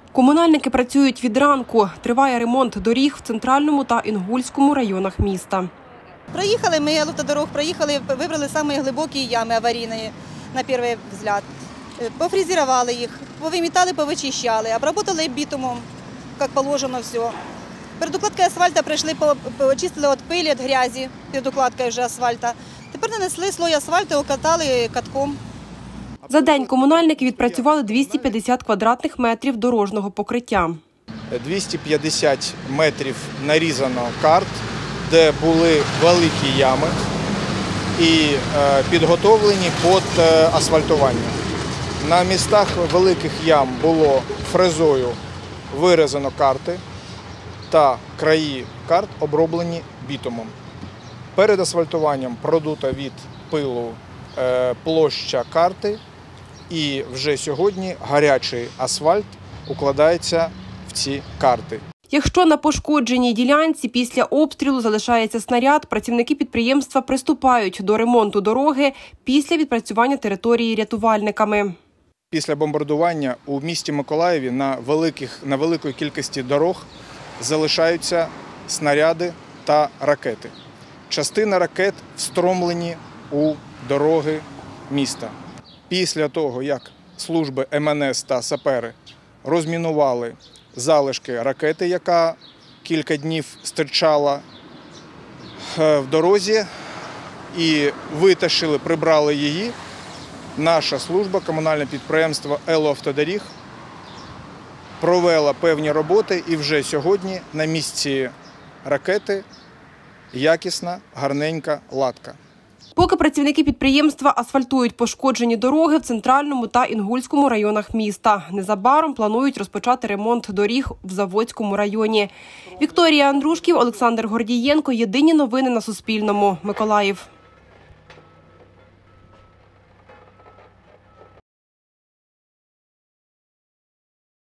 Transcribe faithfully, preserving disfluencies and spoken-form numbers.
Комунальники працюють від ранку. Триває ремонт доріг в Центральному та Інгульському районах міста. Проїхали ми автодорог, проїхали, вибрали самі глибокі ями аварійні, на перший взгляд. Пофрезерували їх, повимітали, повичищали, обработали бітумом, як положено все. Перед укладкою асфальту прийшли, почистили від пилі, від грязі, перед укладкою вже асфальту. Тепер нанесли слой асфальту, окатали катком. За день комунальники відпрацювали двісті п'ятдесят квадратних метрів дорожнього покриття. двісті п'ятдесят метрів нарізано карт, де були великі ями і підготовлені під асфальтування. На містах великих ям було фрезою вирізано карти та краї карт оброблені бітумом. Перед асфальтуванням продута від пилу площа карти, і вже сьогодні гарячий асфальт укладається в ці карти. Якщо на пошкодженій ділянці після обстрілу залишається снаряд, працівники підприємства приступають до ремонту дороги після відпрацювання території рятувальниками. Після бомбардування у місті Миколаєві на великих, на великій кількості дорог залишаються снаряди та ракети. Частина ракет встромлені у дороги міста. Після того, як служби ем ен ес та сапери розмінували залишки ракети, яка кілька днів стирчала в дорозі, і витащили, прибрали її, наша служба, комунальне підприємство «Елоавтодоріг» провела певні роботи, і вже сьогодні на місці ракети якісна, гарненька латка. Поки працівники підприємства асфальтують пошкоджені дороги в Центральному та Інгульському районах міста. Незабаром планують розпочати ремонт доріг в Заводському районі. Вікторія Андрушків, Олександр Гордієнко. Єдині новини на Суспільному. Миколаїв.